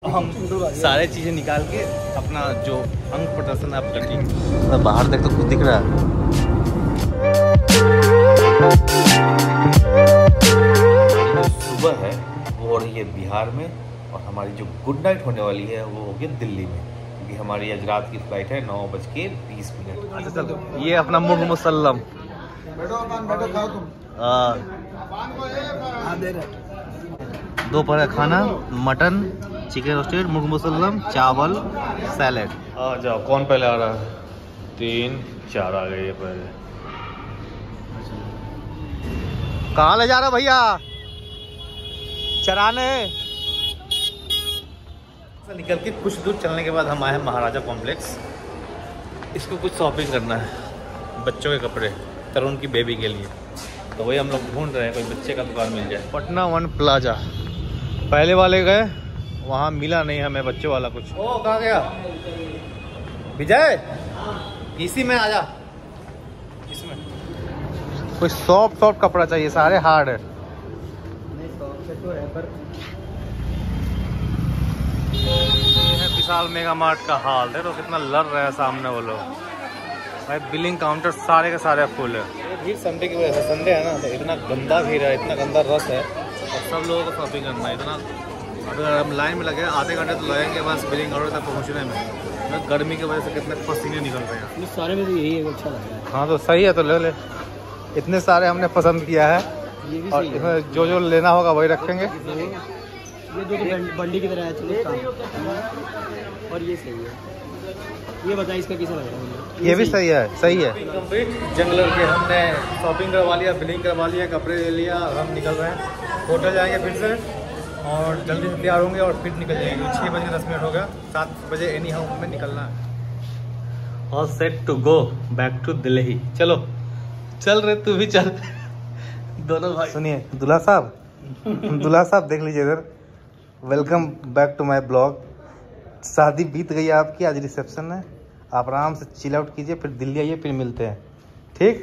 हम सारे चीज़ें निकाल के अपना जो अंग प्रदर्शन आप करेंगे। बाहर देख तो कुछ दिख रहा है। सुबह है वो हो रही है बिहार में, और हमारी जो गुड नाइट होने वाली है वो होगी दिल्ली में, क्योंकि हमारी आज रात की फ्लाइट है 9:20। अच्छा चलो, ये अपना मुर्ग मुसल्लम। बैठो खाओ तुम। दोपहर खाना मटन, चिकन रोस्टेड, मुर्ग मुसल्लम, चावल, सैलेड। आ जाओ, कौन पहले आ रहा है? 3 4 आ गए पहले। कहाँ ले जा रहा भैया? चराने। निकल के कुछ दूर चलने के बाद हम आए हैं महाराजा कॉम्प्लेक्स। इसको कुछ शॉपिंग करना है, बच्चों के कपड़े, तरुण की बेबी के लिए। तो वही हम लोग ढूंढ रहे हैं, कोई बच्चे का दुकान मिल जाए। पटना वन प्लाजा पहले वाले गए, वहाँ मिला नहीं हमें बच्चों वाला कुछ। ओ कहाँ गया विजय? इसी में आजा, इसमें कोई सॉफ्ट कपड़ा चाहिए, सारे हार्ड है। विशाल मेगा मार्ट का हाल देखो, कितना लड़ रहा है सामने वो लोग। भाई बिलिंग काउंटर सारे के सारे फुल है। भीड़ संडे की वजह से, संडे है ना, तो इतना गंदा भीड़ है, इतना गंदा रश है, और सब लोगों को शॉपिंग करना है इतना। अगर हम लाइन में लगे आधे घंटे तो लगेंगे बस बिलिंग काउंटर तक पहुँचने में। गर्मी की वजह से कितने पसीने निकल रहे हैं। सारे में तो यही है, अच्छा लग रहा है। हाँ तो सही है, तो ले ले। इतने सारे हमने पसंद किया है, और इसमें जो लेना होगा वही रखेंगे। ये दो बंडी की तरह है, चलो। और ये सही है, ये बताइए इसका कैसा लग रहा है? ये भी सही है, सही है। कंप्लीट जंगलर के हमने शॉपिंग करवा लिया, बिलिंग करवा लिया, कपड़े ले लिया। हम निकल रहे हैं, होटल जाएंगे फिर से, और जल्दी से तैयार होंगे और फिर निकल जाएंगे। 6:10 हो गया, 7 बजे एनी हाउ हमें निकलना है। All set to go back to Delhi. चलो चल रहे, तू भी चल। दोनों भाई। सुनिए दूल्हा साहब, दूल्हा साहब देख लीजिए इधर। Welcome back to my blog. शादी बीत गई है आपकी, आज रिसेप्शन है। आप आराम से चिल आउट कीजिए, फिर दिल्ली आइए, फिर मिलते हैं, ठीक?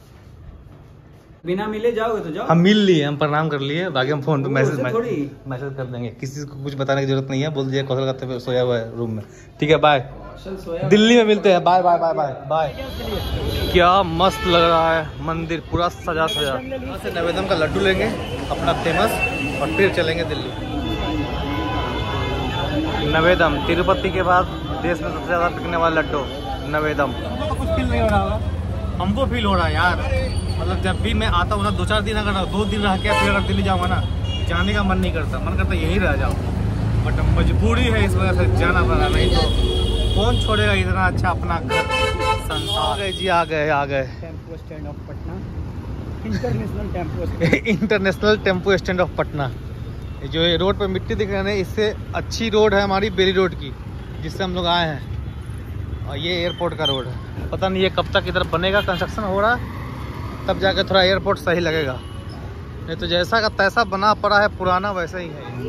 बिना मिले जाओगे तो जाओ। हम मिल लिए, हम प्रणाम कर लिए, बाकी हम फोन पे मैसेज कर देंगे। किसी को कुछ बताने की जरूरत नहीं है, बोल दीजिए कौशल का सोया हुआ है रूम में, ठीक है? बाय, दिल्ली में मिलते हैं। Bye bye bye bye bye. क्या मस्त लग रहा है मंदिर, पूरा सजा सजा। यहाँ से नवेदम का लड्डू लेंगे अपना फेमस, और फिर चलेंगे दिल्ली। नवेदम तिरुपति के बाद देश में सबसे ज़्यादा बिकने वाला लड्डू नवेदम। तो कुछ फील नहीं हो रहा होगा, हमको फील हो रहा है यार। मतलब जब भी मैं आता हूँ ना, 2-4 दिन, अगर 2 दिन रह के फिर अगर दिल्ली जाऊँगा ना, जाने का मन नहीं करता, मन करता यहीं रह जाओ। बट मजबूरी है, इस वजह से जाना पड़ा, नहीं तो कौन छोड़ेगा इतना अच्छा अपना घर संसार। जी आ गए tempo stand of Patna, international tempo stand of Patna. जो ये रोड पर मिट्टी दिख रही है, इससे अच्छी रोड है हमारी बेली रोड की, जिससे हम लोग आए हैं। और ये एयरपोर्ट का रोड है। पता नहीं ये कब तक इधर बनेगा, कंस्ट्रक्शन हो रहा है, तब जाकर थोड़ा एयरपोर्ट सही लगेगा। नहीं तो जैसा का तैसा बना पड़ा है, पुराना वैसा ही है।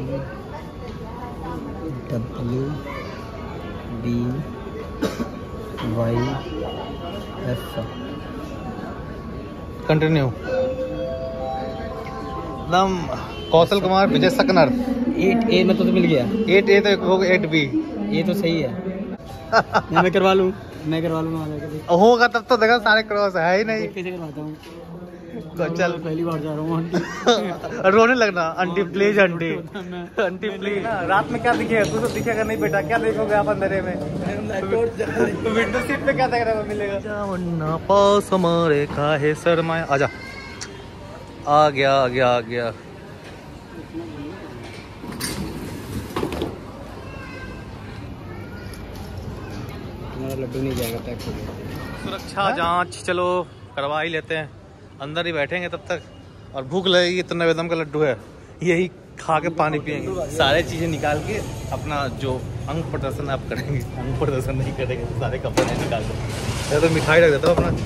कंटिन्यू। एकदम कौशल कुमार विजय सकनर। 8A मतलब तो मिल गया। 8A तो होगा, 8B ये तो सही है। मैं करवा लूँगा। होगा तब तो देखा, सारे क्रॉस है ही नहीं। कैसे करवाता हूँ? चल पहली बार जा रहा हूँ। रोने लगना, आंटी प्लीज, आंटी प्लीज। रात में क्या दिखेगा? तू तो दिखेगा नहीं बेटा, क्या देखोगे आप अंधेरे में? विंडो सीट पे क्या देख रहा है? मिलेगा पास हमारे काहे शर्माए। आजा, आ गया। लड्डू नहीं जाएगा, पैक हो गया। सुरक्षा जांच चलो करवा ही लेते हैं, अंदर ही बैठेंगे तब तक। और भूख लगेगी तो नवेदम का लड्डू है, यही खा के पानी पियेंगे। सारे चीज़ें निकाल के अपना जो अंग प्रदर्शन आप करेंगे, अंग प्रदर्शन नहीं करेंगे तो सारे कपड़े नहीं निकाल दो। तो मिठाई रख देता हूँ अपना।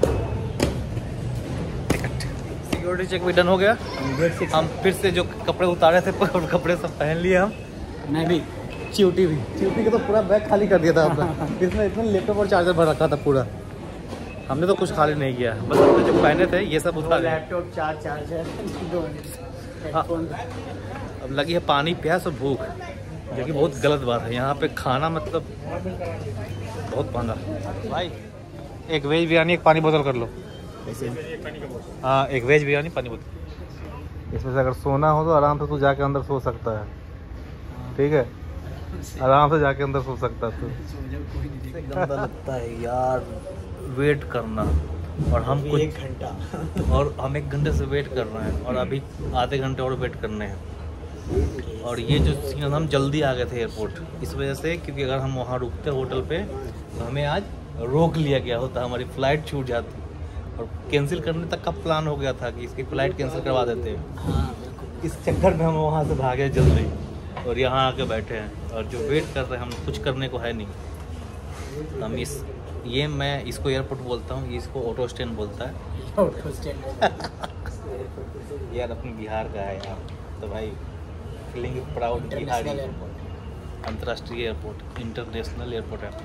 सिक्योरिटी चेक भी डन हो गया। हम फिर से जो कपड़े उतारे थे, कपड़े सब पहन लिए हम। मैं भी, च्यूटी का तो पूरा बैग खाली कर दिया था अपना। इसमें इतना लैपटॉप और चार्जर भर रखा था पूरा। हमने तो कुछ खाली नहीं किया, बस हमने जो पहने थे ये सब उतार। लैपटॉप, चार्जर, अब लगी है पानी, प्यास और भूख। जो कि बहुत गलत बात है। यहाँ पे खाना मतलब बहुत महंगा। भाई एक वेज बिरयानी एक पानी बोतल कर लो। हाँ एक वेज बिरयानी पानी बोतल। इसमें से अगर सोना हो तो आराम से तू जाके अंदर सो सकता है, ठीक है, आराम से जाके अंदर सो सकता है तू। गंदा लगता है यार वेट करना, और हम कुछ 1 घंटा और हम 1 घंटे से वेट कर रहे हैं और अभी आधे घंटे और वेट करने हैं। और ये जो सीन, हम जल्दी आ गए थे एयरपोर्ट इस वजह से, क्योंकि अगर हम वहाँ रुकते होटल पे तो हमें आज रोक लिया गया होता, हमारी फ़्लाइट छूट जाती और कैंसिल करने तक का प्लान हो गया था कि इसकी फ़्लाइट कैंसिल करवा देते हैं। इस चक्कर में हम वहाँ से भागे जल्दी और यहाँ आके बैठे हैं और जो वेट कर रहे हैं, हम कुछ करने को है नहीं। हम मैं इसको एयरपोर्ट बोलता हूँ, इसको ऑटो स्टैंड बोलता है। ऑटो स्टैंड यार अपने बिहार का है यार, तो भाई फीलिंग प्राउड बिहारी। अंतर्राष्ट्रीय एयरपोर्ट, इंटरनेशनल एयरपोर्ट है।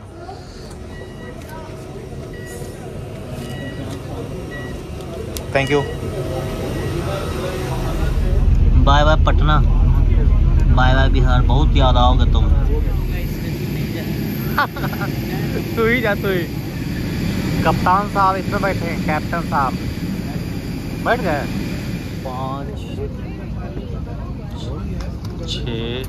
Thank you. Bye bye Patna, bye bye Bihar. बहुत याद आओगे तुम। तू ही जा, तू ही। कप्तान साहब इसमें बैठे हैं, कैप्टन साहब बैठ गए। 5 6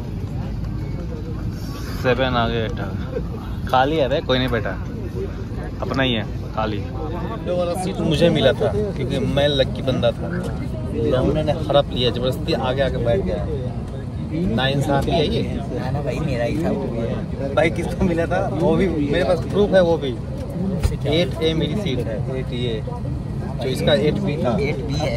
7 आ गए। खाली है भाई, कोई नहीं बैठा, अपना ही है खाली। जो वाला सीट मुझे मिला था क्योंकि मैं लक्की बंदा था, लोगों ने हड़प लिया जबरदस्ती, आगे आके बैठ गया। नाइंसाफी है ये। ना भाई मेरा ही था। भाई किसको मिला था वो भी मेरे पास प्रूफ है, वो भी 8A मेरी सीट है, 8A जो इसका 8B था। 8B है।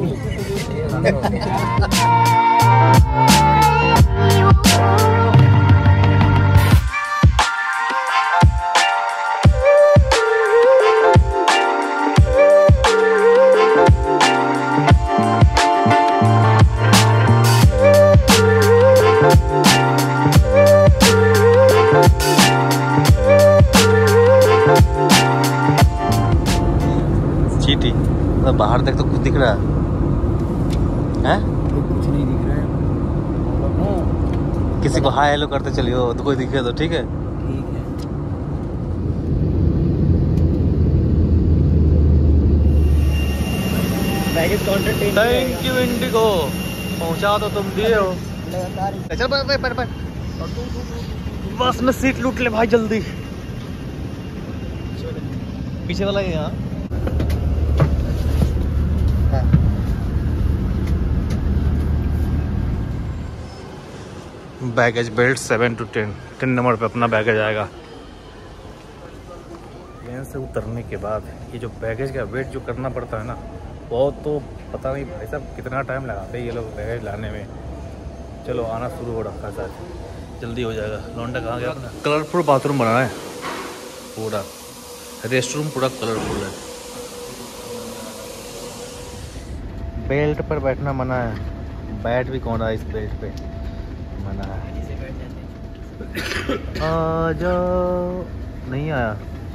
चीटी बाहर देख तो कुछ दिख रहा है? कुछ नहीं दिख रहा है। किसी को हाय हेलो करते चलियो तो कोई दिखे तो ठीक है। थैंक यू इंडिगो, पहुंचा तो तुम दिए हो। चल बस में सीट लूट ले भाई जल्दी। पीछे वाला है यहाँ। बैगेज बेल्ट 7 to 10 नंबर पे अपना बैगेज आएगा। प्लेन से उतरने के बाद ये जो बैगेज का वेट जो करना पड़ता है ना, वो तो पता नहीं भाई साहब कितना टाइम लगाते हैं ये लोग बैगेज लाने में। चलो आना शुरू हो रखा है, जल्दी हो जाएगा। लौंडा कहाँ गया अपना? कलरफुल बाथरूम बना है पूरा, रेस्टरूम पूरा कलरफुल है। बेल्ट पर बैठना मना है, बैठ भी कौन रहा है इस बेल्ट पे, मना है। आ जाओ, नहीं आया।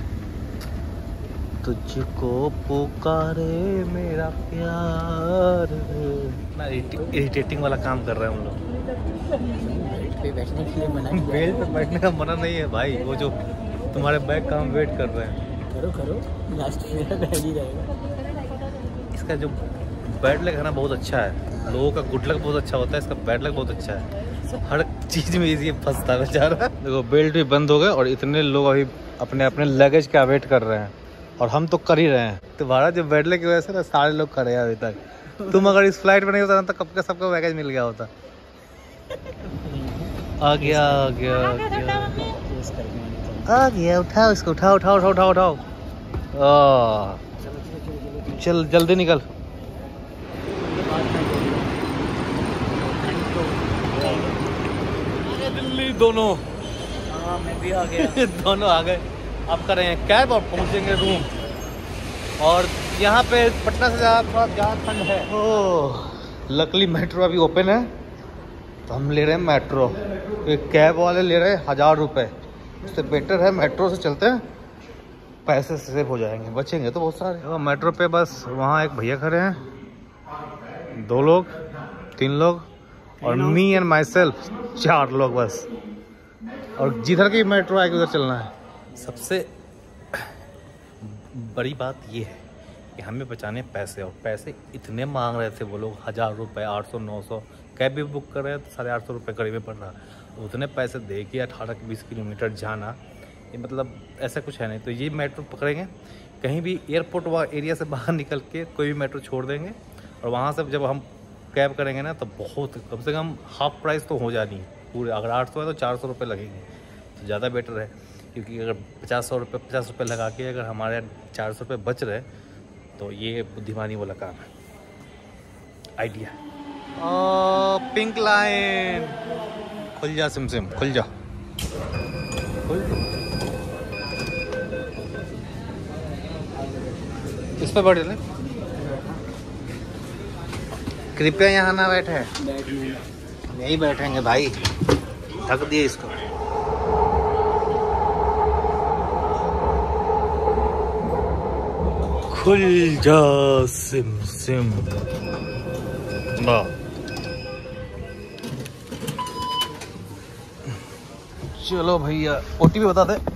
तुझको पुकारे मेरा प्यार। ना इरिटेटिंग वाला काम कर रहे हैं हम लोग। बेल्ट पे बैठने के लिए मना, बेल्ट पे बैठने का मना नहीं है भाई, वो जो तुम्हारे बैग का हम वेट कर रहे हैं। करो लास्ट में मेरा बैग ही रहेगा। इसका जो बैड लक है ना बहुत अच्छा है, लोगों का गुड लक बहुत अच्छा होता है, इसका बैड लक बहुत अच्छा है। हर चीज़ में ये फंसता है बेचारा। देखो बेल्ट भी बंद हो गए और इतने लोग अभी अपने अपने लगेज का वेट कर रहे हैं और हम तो कर ही रहे हैं। तुम्हारा जो बैड लक की वजह से ना सारे लोग खड़े हैं अभी तक। तुम अगर इस फ्लाइट में नहीं होता ना तो कब का सबका बैगेज मिल गया होता। आ गया, उठाओ इसको, उठाओ। चल जल्दी निकल। दिल्ली दोनों, मैं भी आ गया। दोनों आ गए। अब कर रहे हैं कैब और पहुंचेंगे रूम। और यहाँ पे पटना से थोड़ा ज़्यादा ठंड है। ओह लकली मेट्रो अभी ओपन है तो हम ले रहे हैं मेट्रो। एक कैब वाले ले रहे हैं 1000 रुपये, उससे बेटर है मेट्रो से चलते हैं, पैसे सेव हो जाएंगे, बचेंगे तो बहुत सारे। तो मेट्रो पे बस वहाँ एक भैया खड़े हैं, 2 लोग 3 लोग और मी एंड माई सेल्फ 4 लोग बस। और जिधर की मेट्रो आएगी उधर चलना है। सबसे बड़ी बात ये है कि हमें बचाने पैसे, और पैसे इतने मांग रहे थे वो लोग, 1000 रुपये, 800 900। कैब भी बुक कर रहे हैं तो 850 रुपये करीब में पड़ रहा। उतने पैसे दे के 18-20 किलोमीटर जाना, ये मतलब ऐसा कुछ है नहीं। तो ये मेट्रो पकड़ेंगे, कहीं भी एयरपोर्ट एरिया से बाहर निकल के कोई भी मेट्रो छोड़ देंगे, और वहाँ से जब हम कैब करेंगे ना तो बहुत कम से कम हाफ प्राइस तो हो जानी है पूरे। अगर 800 है तो 400 रुपये लगेंगे, तो ज़्यादा बेटर है। क्योंकि अगर 50 रुपये लगा के अगर हमारे 400 रुपये बच रहे तो ये बुद्धिमानी वाला काम है, आइडिया। पिंक लाइन खुल जा, सिम खुल जा, खुल। इस पर बैठ ले, कृपया यहाँ ना बैठे। नहीं बैठेंगे भाई, ढक दिए इसको। खुल जा सिम। चलो भैया, OTP बता दे।